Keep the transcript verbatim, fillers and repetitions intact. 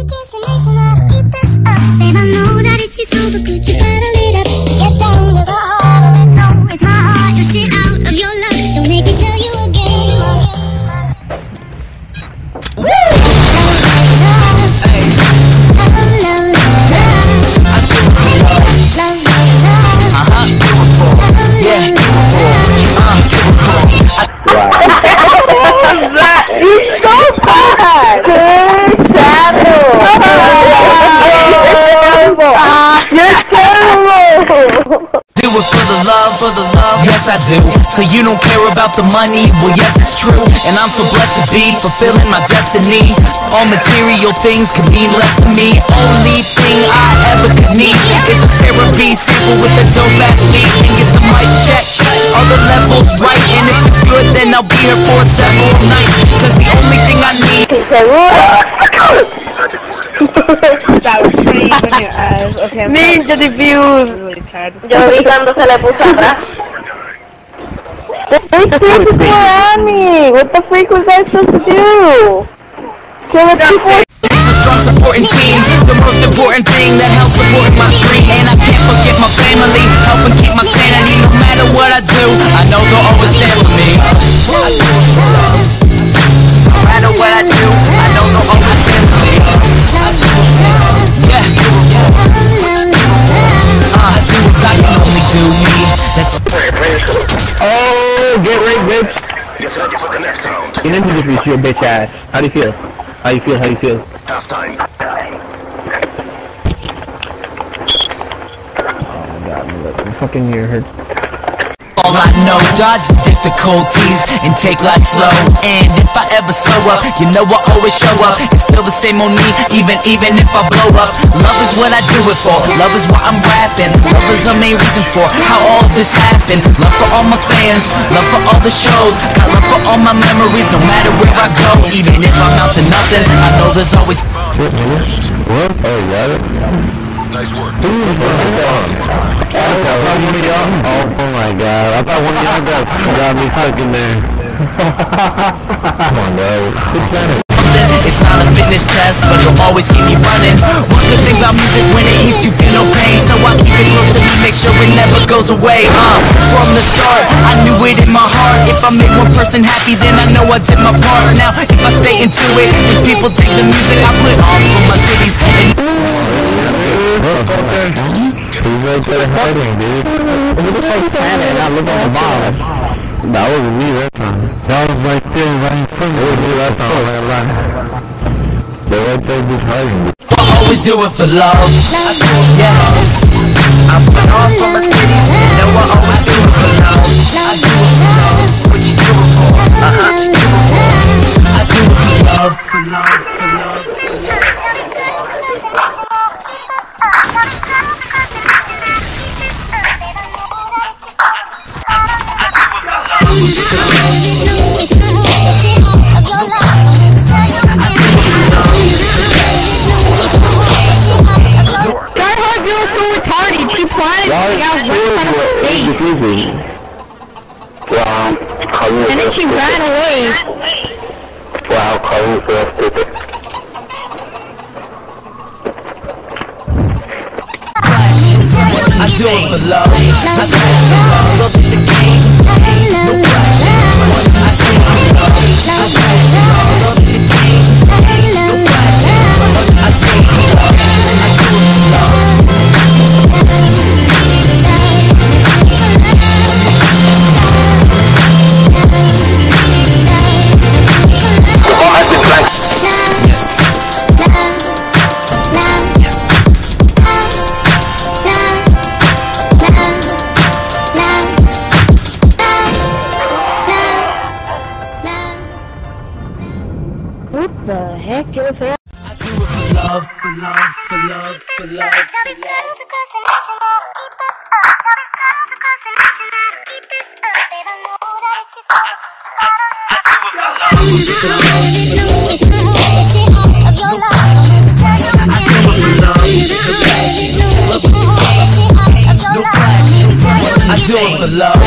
For the love, yes I do. So you don't care about the money? Well yes it's true. And I'm so blessed to be fulfilling my destiny. All material things can mean less to me. Only thing I ever could need is a Sarah B sample with a dope ass beat. And get the mic check, all the levels right. And if it's good then I'll be here for several nights. Cause the only thing I need That was pretty in your eyes. Okay, Ninja diffuse. Really tired. Yo vi cuando se le puso atrás. They supposed to go at me. What the freak was I supposed to do? Kill it before. It's a strong supporting team, the most important thing that helps support my dream. And I can't forget my family, helping keep my sanity. No matter what I do, I know they'll always stand with me. I do it for love. No matter what I do, I know they'll always stand with me. I do it for love. Yeah. Uh, I do as I can only do me. That's oh, get right, bitch. Get ready for the next round. You didn't introduce your bitch ass. How do you feel? How you feel? How you feel? Half time. Oh my god, my lip. My fucking ear hurts. all I know, dodge the difficulties and take life slow. And if I ever slow up, you know I always show up. It's still the same on me, even even if I blow up. Love is what I do it for, love is why I'm rapping. Love is the main reason for how all this happened. Love for all my fans, love for all the shows. Got love for all my memories, no matter where I go. Even if I'm out to nothing, I know there's always What, what? Oh, you got it? Nice work. Dude, I thought one of y'all. Oh, oh my god. I thought one of y'all got, got me stuck in there. Come on, dog. Quit trying to. It's not a fitness test, but it'll always keep me running. One good thing about music, when it hits you feel no pain. So I keep it close to me, make sure it never goes away. Uh, from the start, I knew it in my heart. If I make one person happy, then I know I did my part. Now, if I stay into it, if people take the music I put on for my cities. And He's right there hiding, dude. It looks like Santa, and I look on the bottom. That wasn't me that time. That was right there, right in front of me. It was me that time, right line. They're right there just hiding. I always do it for love. Yeah. I put on for my city. You know I always do it for love. I do it for love. What you do it for? Uh-huh. I do it for love, for love, for love, for love. And then she ran away. Wow, Carly was so stupid. I do it for love. I do it for love. Love is the game. No pressure. I say it for love. I do it for love. Love is the game. No pressure. I say it for love. I do it for love. What the heck is that? I do it for love, for love, for love, for love, for love. I do it for love.